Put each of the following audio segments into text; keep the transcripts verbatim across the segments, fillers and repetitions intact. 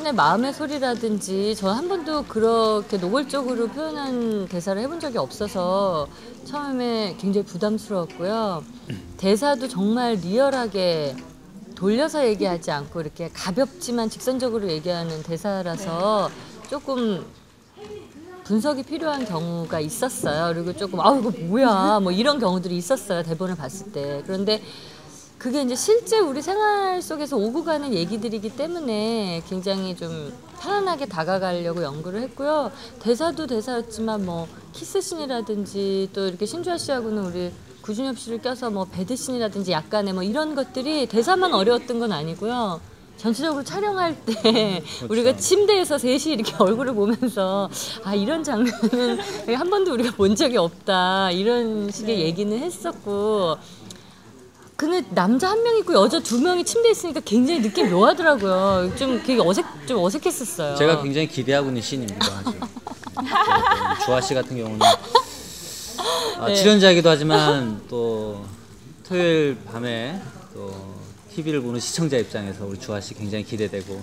사람의 마음의 소리라든지 저 한 번도 그렇게 노골적으로 표현한 대사를 해본 적이 없어서 처음에 굉장히 부담스러웠고요. 대사도 정말 리얼하게 돌려서 얘기하지 않고 이렇게 가볍지만 직선적으로 얘기하는 대사라서 조금 분석이 필요한 경우가 있었어요. 그리고 조금 아 이거 뭐야 뭐 이런 경우들이 있었어요. 대본을 봤을 때. 그런데 그게 이제 실제 우리 생활 속에서 오고 가는 얘기들이기 때문에 굉장히 좀 편안하게 다가가려고 연구를 했고요. 대사도 대사였지만 뭐 키스씬이라든지 또 이렇게 신주아 씨하고는 우리 구준엽 씨를 껴서 뭐 배드씬이라든지 약간의 뭐 이런 것들이 대사만 어려웠던 건 아니고요. 전체적으로 촬영할 때 그렇죠. 우리가 침대에서 셋이 이렇게 얼굴을 보면서 아 이런 장면은 한 번도 우리가 본 적이 없다 이런 식의 네. 얘기는 했었고 근데 남자 한 명 있고 여자 두 명이 침대에 있으니까 굉장히 느낌이 묘하더라고요. 좀 되게 어색 좀 어색했었어요. 제가 굉장히 기대하고 있는 씬입니다. 주아 씨 같은 경우는 아, 네. 출연자이기도 하지만 또 토요일 밤에 또 티비를 보는 시청자 입장에서 우리 주아 씨 굉장히 기대되고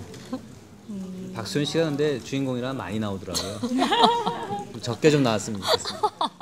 음... 박수현 씨가 근데 주인공이라 많이 나오더라고요. 적게 좀 나왔으면 좋겠습니다.